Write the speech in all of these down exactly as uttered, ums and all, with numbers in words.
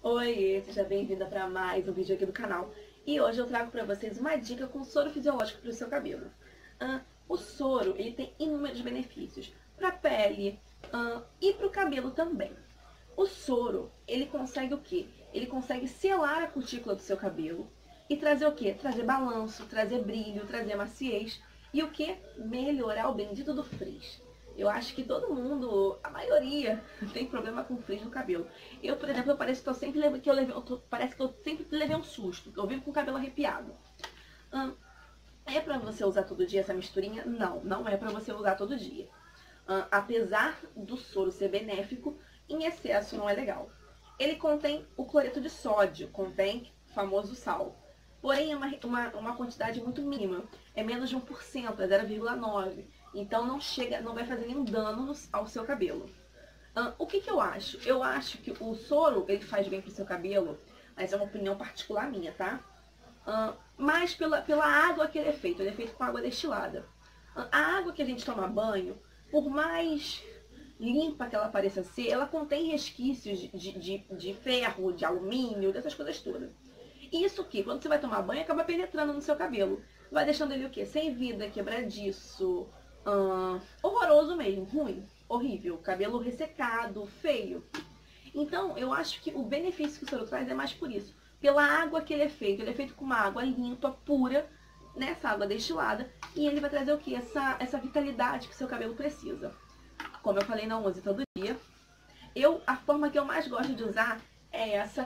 Oi, seja bem-vinda para mais um vídeo aqui do canal. E hoje eu trago para vocês uma dica com soro fisiológico para o seu cabelo. Ah, o soro ele tem inúmeros benefícios para a pele ah, e para o cabelo também. O soro ele consegue o quê? Ele consegue selar a cutícula do seu cabelo e trazer o quê? Trazer balanço, trazer brilho, trazer maciez e o quê? Melhorar o bendito do frizz. Eu acho que todo mundo, a maioria, tem problema com frizz no cabelo. Eu, por exemplo, eu parece que eu sempre levei, que eu levei, eu tô, parece que eu sempre levei um susto. Eu vivo com o cabelo arrepiado. Hum, é pra você usar todo dia essa misturinha? Não, não é pra você usar todo dia. Hum, apesar do soro ser benéfico, em excesso não é legal. Ele contém o cloreto de sódio, contém o famoso sal. Porém, é uma, uma, uma quantidade muito mínima. É menos de um por cento, é zero vírgula nove por cento. Então não chega, não vai fazer nenhum dano ao seu cabelo. Uh, o que, que eu acho? Eu acho que o soro ele faz bem pro seu cabelo, mas é uma opinião particular minha, tá? Uh, mas pela, pela água que ele é feito, ele é feito com água destilada. Uh, a água que a gente toma banho, por mais limpa que ela pareça ser, ela contém resquícios de, de, de ferro, de alumínio, dessas coisas todas. Isso que, quando você vai tomar banho, acaba penetrando no seu cabelo. Vai deixando ele o quê? Sem vida, quebradiço, hum, horroroso mesmo, ruim, horrível. Cabelo ressecado, feio. Então, eu acho que o benefício que o soro traz é mais por isso. Pela água que ele é feito. Ele é feito com uma água limpa, pura, nessa água destilada. E ele vai trazer o quê? Essa, essa vitalidade que o seu cabelo precisa. Como eu falei, não use todo dia. Eu, a forma que eu mais gosto de usar é essa,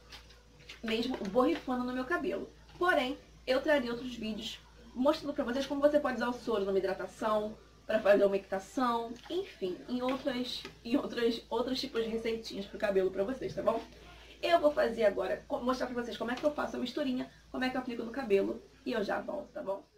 mesmo borrifando no meu cabelo. Porém, eu traria outros vídeos mostrando pra vocês como você pode usar o soro numa hidratação, pra fazer uma equitação, enfim, em outras, em outras, outros tipos de receitinhas pro cabelo pra vocês, tá bom? Eu vou fazer agora, mostrar pra vocês como é que eu faço a misturinha, como é que eu aplico no cabelo, e eu já volto, tá bom?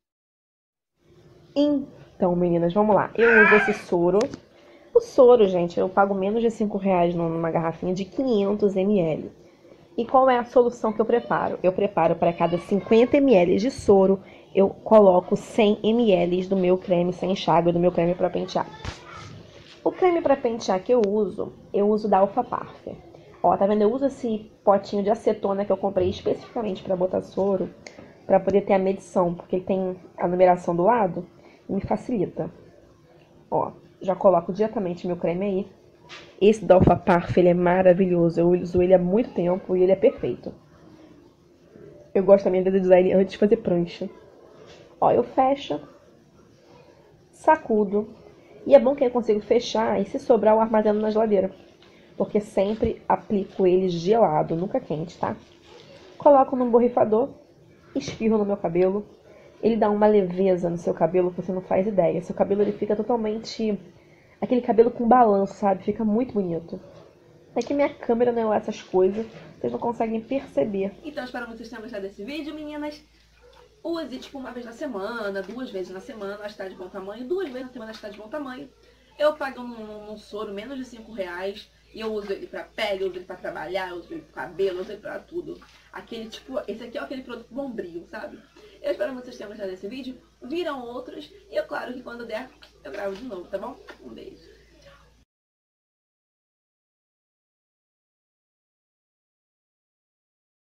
Então, meninas, vamos lá. Eu uso esse soro. O soro, gente, eu pago menos de cinco reais numa garrafinha de quinhentos mililitros. E qual é a solução que eu preparo? Eu preparo para cada cinquenta mililitros de soro, eu coloco cem mililitros do meu creme sem enxágue, do meu creme para pentear. O creme para pentear que eu uso, eu uso da Alpha Parfum. Ó, tá vendo? Eu uso esse potinho de acetona que eu comprei especificamente para botar soro, para poder ter a medição, porque ele tem a numeração do lado e me facilita. Ó, já coloco diretamente meu creme aí. Esse da Alpha Parfum, ele é maravilhoso. Eu uso ele há muito tempo e ele é perfeito. Eu gosto também de usar ele antes de fazer prancha. Ó, eu fecho, sacudo. E é bom que eu consigo fechar e se sobrar eu armazeno na geladeira. Porque sempre aplico ele gelado, nunca quente, tá? Coloco num borrifador, espirro no meu cabelo. Ele dá uma leveza no seu cabelo que você não faz ideia. Seu cabelo ele fica totalmente... aquele cabelo com balanço, sabe? Fica muito bonito. É que minha câmera não é essas coisas, vocês não conseguem perceber. Então, espero que vocês tenham gostado desse vídeo, meninas. Use, tipo, uma vez na semana, duas vezes na semana, acho que tá de bom tamanho. Duas vezes na semana, acho que tá de bom tamanho. Eu pago um, um soro menos de cinco reais. E eu uso ele pra pele, eu uso ele pra trabalhar, eu uso ele pro cabelo, eu uso ele pra tudo. Aquele, tipo, esse aqui é aquele produto bombril, sabe? Eu espero que vocês tenham gostado desse vídeo. Viram outros. E, é claro, que quando der, eu gravo de novo, tá bom? Um beijo.